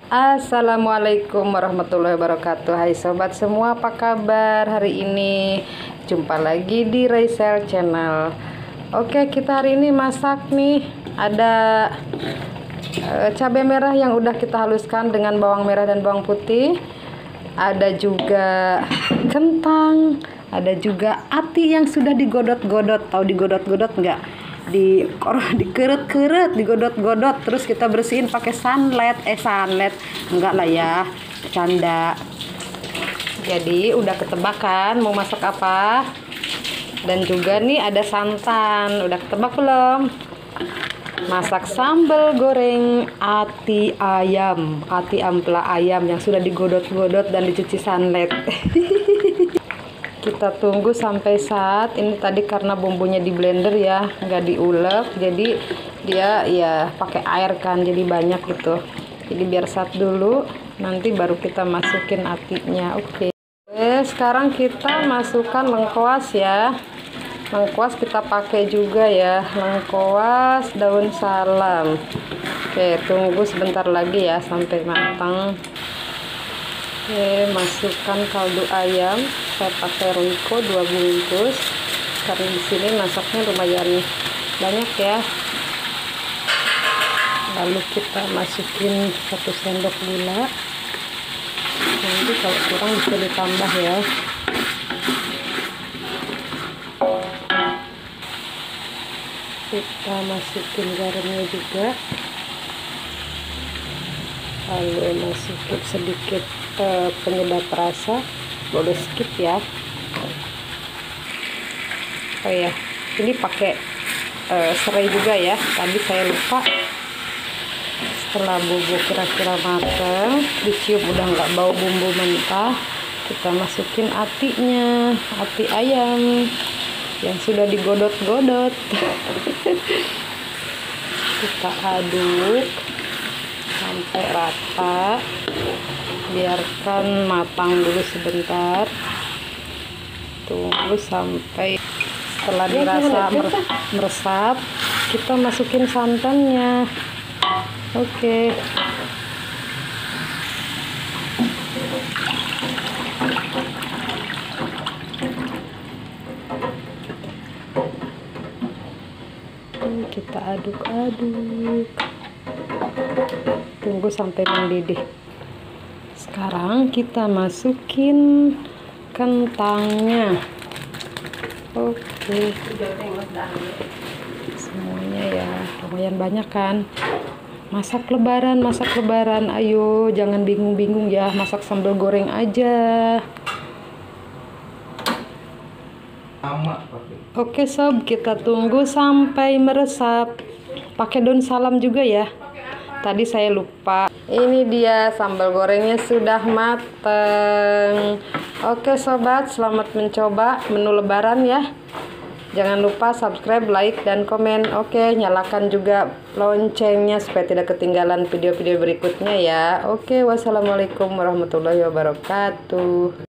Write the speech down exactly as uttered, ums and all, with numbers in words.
Assalamualaikum warahmatullahi wabarakatuh. Hai sobat semua, apa kabar hari ini? Jumpa lagi di Raisel Channel. Oke, kita hari ini masak nih. Ada e, cabai merah yang udah kita haluskan dengan bawang merah dan bawang putih. Ada juga kentang. Ada juga ati yang sudah digodot-godot. Tahu digodot-godot nggak? di dikeret-keret, digodot-godot, terus kita bersihin pakai sunlight eh sunlight enggak lah ya, canda. Jadi udah ketebakan mau masak apa, dan juga nih ada santan. Udah ketebak belum? Masak sambal goreng ati ayam, ati ampela ayam yang sudah digodot-godot dan dicuci sunlight. Kita tunggu sampai saat ini. Tadi karena bumbunya di blender ya, nggak diulek, jadi dia ya pakai air kan, jadi banyak gitu. Jadi biar saat dulu, nanti baru kita masukin atinya. Oke. Oke, sekarang kita masukkan lengkuas ya. Lengkuas kita pakai juga ya, lengkuas daun salam. Oke, tunggu sebentar lagi ya sampai matang. Oke, masukkan kaldu ayam. Saya pakai Royco dua bungkus karena di sini masaknya lumayan banyak ya. Lalu kita masukin satu sendok gula. Nanti kalau kurang bisa ditambah ya. Kita masukin garamnya juga. Lalu masukin sedikit uh, penyedap rasa. Boleh skip ya. Oh ya, ini pakai uh, serai juga ya. Tadi saya lupa. Setelah bumbu kira-kira matang, dicium udah nggak bau bumbu mentah, kita masukin atinya, ati ayam yang sudah digodot-godot. Kita aduk sampai rata. Biarkan matang dulu sebentar. Tunggu sampai setelah dirasa meresap, kita masukin santannya. Oke. Kita aduk-aduk. Tunggu sampai mendidih. Sekarang kita masukin kentangnya. Oke, semuanya ya lumayan banyak kan. Masak lebaran, masak lebaran. Ayo, jangan bingung-bingung ya, masak sambal goreng aja. Oke sob, kita tunggu sampai meresap. Pakai daun salam juga ya. Tadi saya lupa. Ini dia sambal gorengnya sudah mateng. Oke sobat, selamat mencoba menu lebaran ya. Jangan lupa subscribe, like, dan komen. Oke, nyalakan juga loncengnya supaya tidak ketinggalan video-video berikutnya ya. Oke, wassalamualaikum warahmatullahi wabarakatuh.